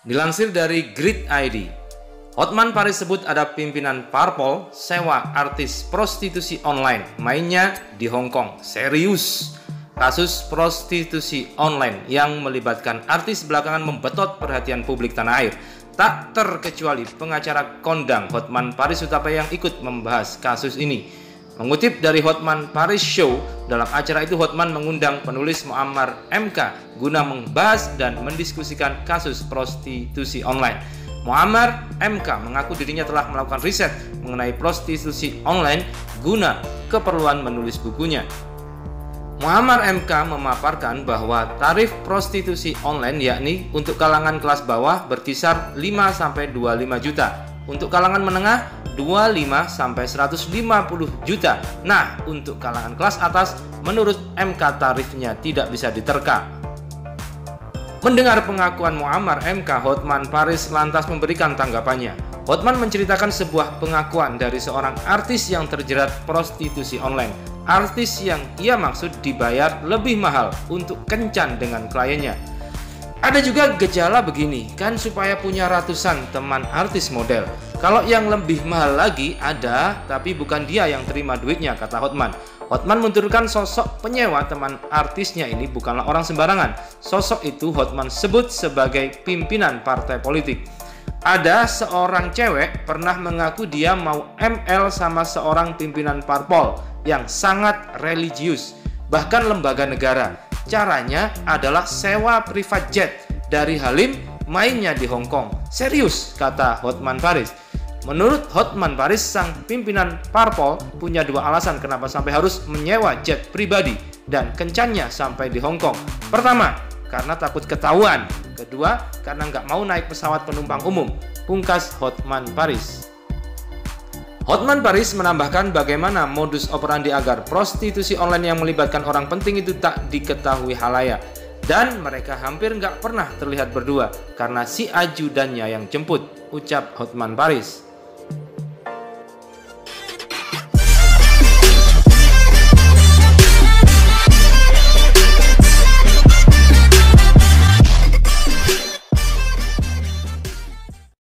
Dilansir dari Grid ID, Hotman Paris sebut ada pimpinan parpol sewa artis prostitusi online, mainnya di Hong Kong. Serius, kasus prostitusi online yang melibatkan artis belakangan membetot perhatian publik tanah air. Tak terkecuali pengacara kondang Hotman Paris Hutapea yang ikut membahas kasus ini. Mengutip dari Hotman Paris Show, dalam acara itu Hotman mengundang penulis Muammar MK guna membahas dan mendiskusikan kasus prostitusi online. Muammar MK mengaku dirinya telah melakukan riset mengenai prostitusi online guna keperluan menulis bukunya. Muammar MK memaparkan bahwa tarif prostitusi online yakni untuk kalangan kelas bawah berkisar 5-25 juta, untuk kalangan menengah 25-150 juta. Nah, untuk kalangan kelas atas menurut MK tarifnya tidak bisa diterka. Mendengar pengakuan Muammar MK, Hotman Paris lantas memberikan tanggapannya. Hotman menceritakan sebuah pengakuan dari seorang artis yang terjerat prostitusi online. Artis yang ia maksud dibayar lebih mahal untuk kencan dengan kliennya. Ada juga gejala begini, kan supaya punya ratusan teman artis model. Kalau yang lebih mahal lagi ada, tapi bukan dia yang terima duitnya, kata Hotman. Hotman menuturkan sosok penyewa teman artisnya ini bukanlah orang sembarangan. Sosok itu Hotman sebut sebagai pimpinan partai politik. Ada seorang cewek pernah mengaku dia mau ML sama seorang pimpinan parpol yang sangat religius, bahkan lembaga negara. Caranya adalah sewa private jet dari Halim, mainnya di Hong Kong. Serius, kata Hotman Paris. Menurut Hotman Paris, sang pimpinan parpol punya dua alasan kenapa sampai harus menyewa jet pribadi dan kencannya sampai di Hong Kong. Pertama, karena takut ketahuan. Kedua, karena nggak mau naik pesawat penumpang umum. Pungkas Hotman Paris. Hotman Paris menambahkan bagaimana modus operandi agar prostitusi online yang melibatkan orang penting itu tak diketahui halayak. Dan mereka hampir nggak pernah terlihat berdua karena si ajudannya yang jemput, ucap Hotman Paris.